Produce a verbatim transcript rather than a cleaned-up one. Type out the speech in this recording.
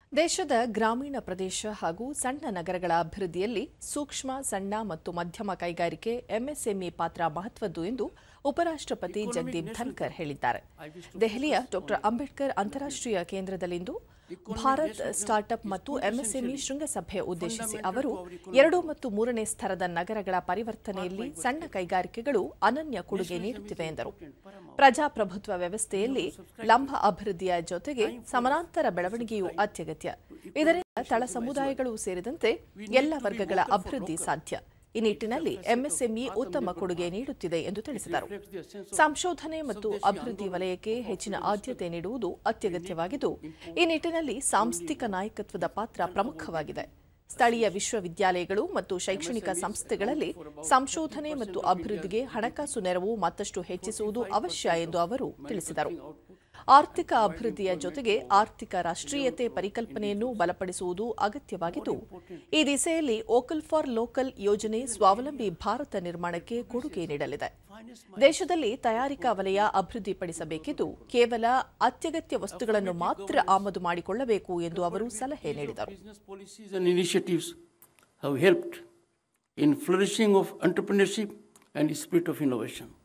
ದೇಶದ ಗ್ರಾಮೀಣ ಪ್ರದೇಶ ಹಾಗೂ ಸಣ್ಣ ನಗರಗಳ ಅಭಿವೃದ್ಧಿಯಲ್ಲಿ ಸೂಕ್ಷ್ಮ, ಸಣ್ಣ ಮತ್ತು ಮಧ್ಯಮ ಕೈಗಾರಿಕೆ ಎಂಎಸ್ಎಂಇ ಪಾತ್ರ ಮಹತ್ವದ್ದು ಎಂದು ಉಪರಾಷ್ಟ್ರಪತಿ ಜಗದೀಪ್ ಧನ್ಕರ್ ಹೇಳಿದ್ದಾರೆ. ದೆಹಲಿಯ ಡಾಕ್ಟರ್ ಅಂಬೇಡ್ಕರ್ ಅಂತಾರಾಷ್ಟ್ರೀಯ ಕೇಂದ್ರದಲ್ಲಿಂದು ಭಾರತ್ ಸ್ಟಾರ್ಟ್ಅಪ್ ಮತ್ತು ಎಂಎಸ್ಎಂಇ ಶೃಂಗಸಭೆ ಉದ್ದೇಶಿಸಿ ಅವರು ಎರಡು ಮತ್ತು ಮೂರನೇ ಸ್ತರದ ನಗರಗಳ ಪರಿವರ್ತನೆಯಲ್ಲಿ ಸಣ್ಣ ಕೈಗಾರಿಕೆಗಳು ಅನನ್ಯ ಕೊಡುಗೆ ನೀಡುತ್ತಿವೆ ಎಂದರು. ಪ್ರಜಾಪ್ರಭುತ್ವ ವ್ಯವಸ್ಥೆಯಲ್ಲಿ ಲಂಬ ಅಭಿವೃದ್ಧಿಯ ಜೊತೆಗೆ ಸಮಾನಾಂತರ ಬೆಳವಣಿಗೆಯೂ ಅತ್ಯಗತ್ಯ. ಇದರಿಂದ ತಳ ಸಮುದಾಯಗಳು ಸೇರಿದಂತೆ ಎಲ್ಲ ವರ್ಗಗಳ ಅಭಿವೃದ್ಧಿ ಸಾಧ್ಯ. ಈ ನಿಟ್ಟಿನಲ್ಲಿ ಎಂಎಸ್ಎಂಇ ಉತ್ತಮ ಕೊಡುಗೆ ನೀಡುತ್ತಿದೆ ಎಂದು ತಿಳಿಸಿದರು. ಸಂಶೋಧನೆ ಮತ್ತು ಅಭಿವೃದ್ಧಿ ವಲಯಕ್ಕೆ ಹೆಚ್ಚಿನ ಆದ್ಯತೆ ನೀಡುವುದು ಅತ್ಯಗತ್ಯವಾಗಿದ್ದು, ಈ ನಿಟ್ಟಿನಲ್ಲಿ ಸಾಂಸ್ಥಿಕ ನಾಯಕತ್ವದ ಪಾತ್ರ ಪ್ರಮುಖವಾಗಿದೆ. ಸ್ಥಳೀಯ ವಿಶ್ವವಿದ್ಯಾಲಯಗಳು ಮತ್ತು ಶೈಕ್ಷಣಿಕ ಸಂಸ್ಥೆಗಳಲ್ಲಿ ಸಂಶೋಧನೆ ಮತ್ತು ಅಭಿವೃದ್ಧಿಗೆ ಹಣಕಾಸು ನೆರವು ಮತ್ತಷ್ಟು ಹೆಚ್ಚಿಸುವುದು ಅವಶ್ಯ ಎಂದು ಅವರು ತಿಳಿಸಿದರು. ಆರ್ಥಿಕ ಅಭಿವೃದ್ಧಿಯ ಜೊತೆಗೆ ಆರ್ಥಿಕ ರಾಷ್ಟ್ರೀಯತೆ ಪರಿಕಲ್ಪನೆಯನ್ನು ಬಲಪಡಿಸುವುದು ಅಗತ್ಯವಾಗಿದ್ದು, ಈ ದಿಸೆಯಲ್ಲಿ ವೋಕಲ್ ಫಾರ್ ಲೋಕಲ್ ಯೋಜನೆ ಸ್ವಾವಲಂಬಿ ಭಾರತ ನಿರ್ಮಾಣಕ್ಕೆ ಕೊಡುಗೆ ನೀಡಲಿದೆ. ದೇಶದಲ್ಲಿ ತಯಾರಿಕಾ ವಲಯ ಅಭಿವೃದ್ಧಿಪಡಿಸಬೇಕಿದ್ದು, ಕೇವಲ ಅತ್ಯಗತ್ಯ ವಸ್ತುಗಳನ್ನು ಮಾತ್ರ ಆಮದು ಮಾಡಿಕೊಳ್ಳಬೇಕು ಎಂದು ಅವರು ಸಲಹೆ ನೀಡಿದರು. in flourishing of entrepreneurship and spirit of innovation.